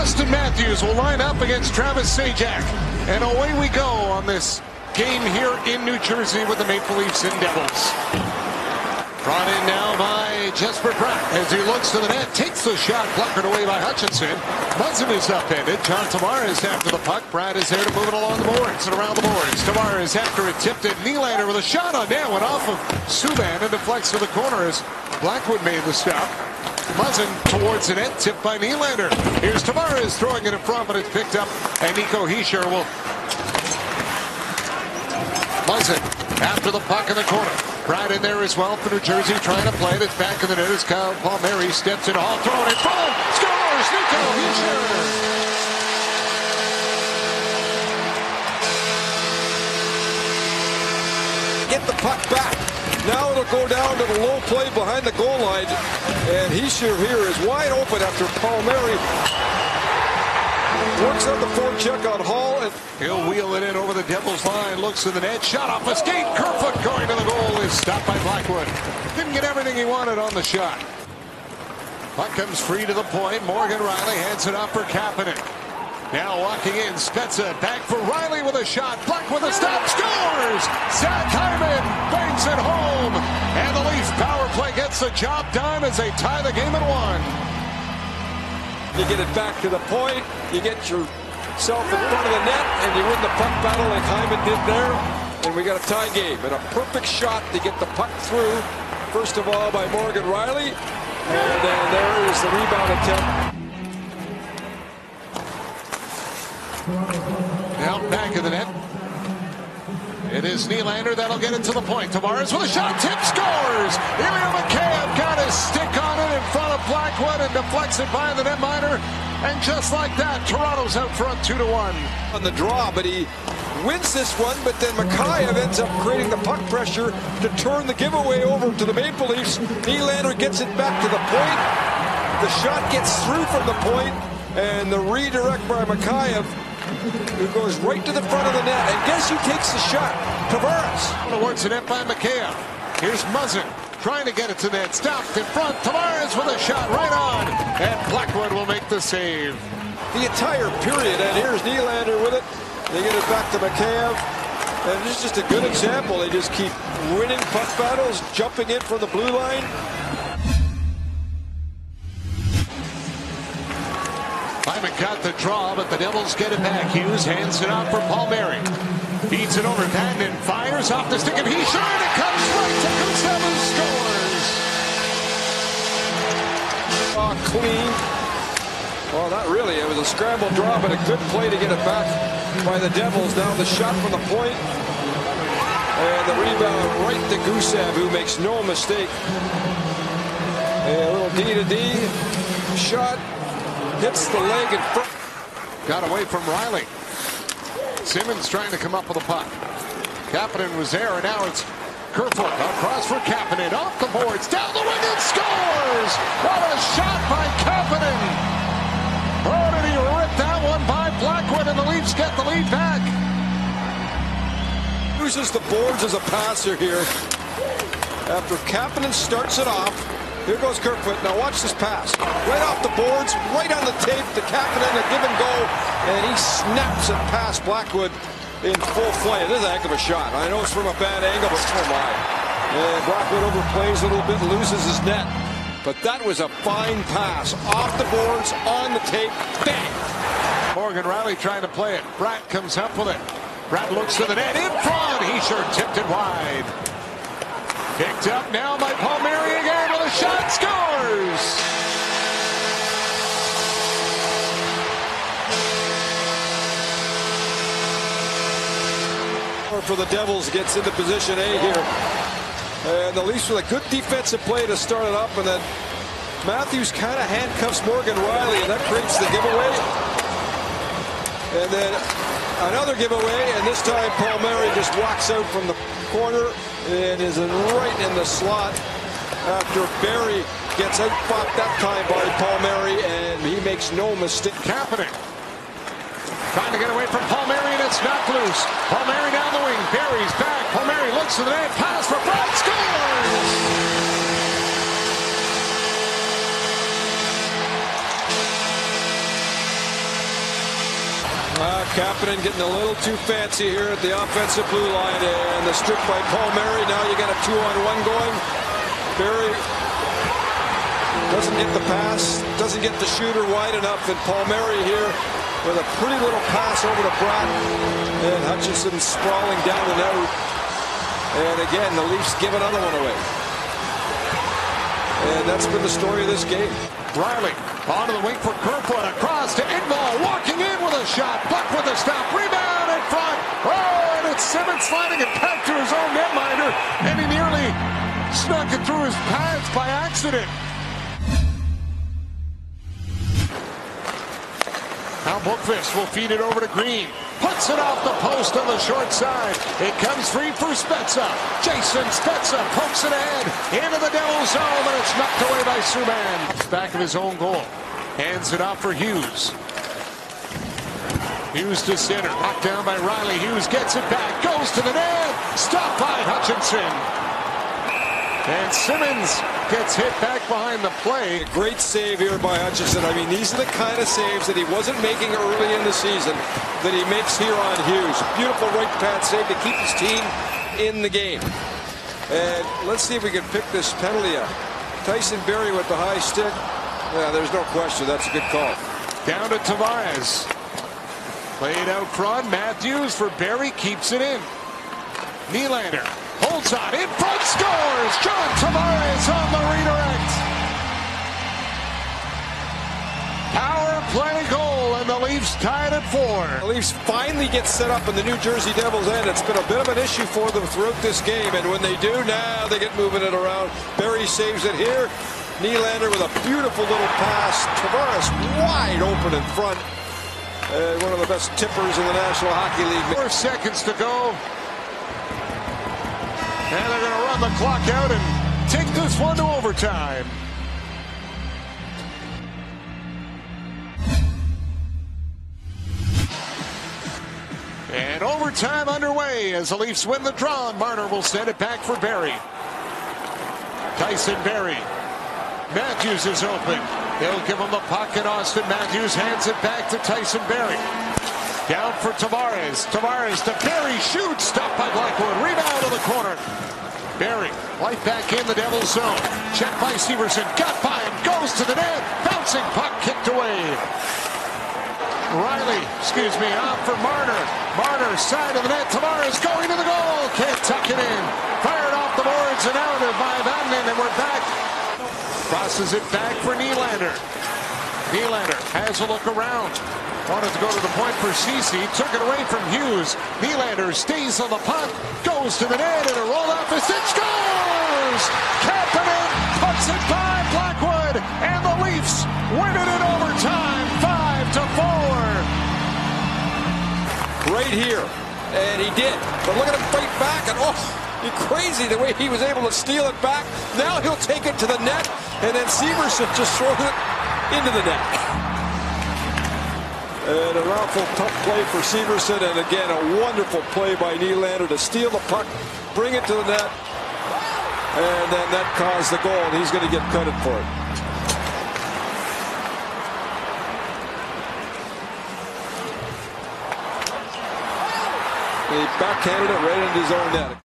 Auston Matthews will line up against Travis Zajac. And away we go on this game here in New Jersey with the Maple Leafs and Devils. Brought in now by Jesper Bratt as he looks to the net, takes the shot, blocked away by Hutchinson. Muzzin is upended. John Tavares after the puck. Bratt is there to move it along the boards and around the boards. Tavares after it tipped it. Nylander with a shot on net, went off of Subban and deflects to the corner as Blackwood made the stop. Muzzin towards the net, tipped by Nylander. Here's Tavares throwing it in front, but it's picked up, and Nico Hischier will. Muzzin after the puck in the corner. Bratt in there as well for New Jersey, trying to play it. It's back in the net as Kyle Palmieri steps in, all thrown in front. Scores! Nico Hischier! Get the puck back. Now it'll go down to the low play behind the goal line. And Hischier here is wide open after Palmieri works on the forecheck on Hall. And he'll wheel it in over the Devils line. Looks to the net. Shot off a skate. Kerfoot going to the goal is stopped by Blackwood. Didn't get everything he wanted on the shot. Puck comes free to the point. Morgan Rielly hands it off for Kapanen. Now walking in, Spezza back for Rielly with a shot. Black with a stop, scores! Zach Hyman banks it home. And the Leafs power play gets the job done as they tie the game at 1. You get it back to the point, you get yourself in front of the net, and you win the puck battle like Hyman did there. And we got a tie game. And a perfect shot to get the puck through, first of all by Morgan Rielly. And then there is the rebound attempt. Now back in the net. It is Nylander that'll get it to the point. Tavares with a shot, tip, scores! Ilya Mikheyev got his stick on it in front of Blackwood and deflects it by the netminder. And just like that, Toronto's out front 2-1. On the draw, but he wins this one, but then Mikheyev ends up creating the puck pressure to turn the giveaway over to the Maple Leafs. Nylander gets it back to the point. The shot gets through from the point, and the redirect by Mikheyev, who goes right to the front of the net. And guess who takes the shot? Tavares. Towards the net by Mikheyev. Here's Muzzin trying to get it to net. Stopped in front. Tavares with a shot right on. And Blackwood will make the save. The entire period. And here's Nylander with it. They get it back to Mikheyev. And this is just a good example. They just keep winning puck battles, jumping in from the blue line. Hyman got the draw, but the Devils get it back. Hughes hands it off for Palmieri. Feeds it over. Vanden fires off the stick of Hischier, and it comes right to Gusev, who scores. Clean. Well, not really. It was a scramble draw, but a good play to get it back by the Devils. Now the shot from the point. And the rebound right to Gusev, who makes no mistake. A little D-to-D shot. Hits the leg in front. Got away from Rielly. Simmons trying to come up with a puck. Kapanen was there, and now it's Kerfoot across for Kapanen. Off the boards, down the wing, and scores! What a shot by Kapanen! Oh, did he rip that one by Blackwood, and the Leafs get the lead back. Uses the boards as a passer here. After Kapanen starts it off. Here goes Kerfoot. Now watch this pass. Right off the boards, right on the tape to Kapanen, a give and go. And he snaps it past Blackwood in full flight. This is a heck of a shot. I know it's from a bad angle, but oh my. And Blackwood overplays a little bit, loses his net. But that was a fine pass. Off the boards, on the tape, bang. Morgan Rielly trying to play it. Bratt comes up with it. Bratt looks to the net, in front. He sure tipped it wide. Picked up now by Palmieri again with a shot, scores! For the Devils, gets into position A here. And the Leafs with a good defensive play to start it up, and then Matthews kind of handcuffs Morgan Rielly, and that creates the giveaway. And then another giveaway, and this time Palmieri just walks out from the corner and is right in the slot after Barry gets out-fought that time by Palmieri, and he makes no mistake. Kapanen trying to get away from Palmieri, and it's knocked loose. Palmieri down the wing. Barry's back. Palmieri looks to the net. Pass for Bratt. Scores! Kapanen getting a little too fancy here at the offensive blue line, and the strip by Palmieri. Now you got a 2-on-1 going. Barrie doesn't get the pass, doesn't get the shooter wide enough, and Palmieri here with a pretty little pass over to Bratt, and Hutchinson sprawling down and out. And again, the Leafs give another one away. And that's been the story of this game. Riley onto the wing for Kerfoot, across to Engvall, walking in with a shot, Buck with a stop, rebound in front. Oh, and it's Simmonds sliding it back to his own netminder, and he nearly snuck it through his pads by accident. Now Bookvist will feed it over to Green. Puts it off the post on the short side. It comes free for Spezza. Jason Spezza pokes it ahead into the Devils' zone, and it's knocked away by Subban. Back of his own goal. Hands it off for Hughes. Hughes to center. Knocked down by Riley. Hughes gets it back. Goes to the net. Stopped by Hutchinson. And Simmonds gets hit back behind the play. A great save here by Hutchinson. I mean, these are the kind of saves that he wasn't making early in the season that he makes here on Hughes. Beautiful right pad save to keep his team in the game. And let's see if we can pick this penalty up. Tyson Barrie with the high stick. Yeah, there's no question. That's a good call. Down to Tavares. Played out front. Matthews for Barrie, keeps it in. Nylander holds on, in front, scores! John Tavares on the redirect. Power play goal, and the Leafs tied at 4. The Leafs finally get set up in the New Jersey Devils' end. It's been a bit of an issue for them throughout this game, and when they do, now they get moving it around. Barrie saves it here. Nylander with a beautiful little pass. Tavares wide open in front. One of the best tippers in the National Hockey League. 4 seconds to go. And they're going to run the clock out and take this one to overtime. And overtime underway as the Leafs win the draw. Marner will send it back for Barrie. Tyson Barrie. Matthews is open. He'll give him the puck, and Austin Matthews hands it back to Tyson Barrie. Down for Tavares. Tavares to Barrie. Shoots. Stopped by Blackwood. Rebound to the corner. Barrie right back in the Devils' zone. Checked by Severson. Got by him. Goes to the net. Bouncing puck kicked away. Riley, off for Marner. Marner, side of the net. Tavares going to the goal. Can't tuck it in. Fired off the boards and out by Vatanen, and we're back. Crosses it back for Nylander. Nylander has a look around. Wanted to go to the point for Ceci. Took it away from Hughes. Nylander stays on the puck. Goes to the net, and a roll-off assist. Scores! Kapanen puts it by Blackwood, and the Leafs win it in overtime, 5-4. Right here, and he did. But look at him fight back, and you're crazy the way he was able to steal it back. Now he'll take it to the net, and then Severson just throws it into the net. And an awful tough play for Severson, and again a wonderful play by Nylander to steal the puck, bring it to the net, and then that caused the goal, and he's going to get credit for it. He backhanded it right into his own net.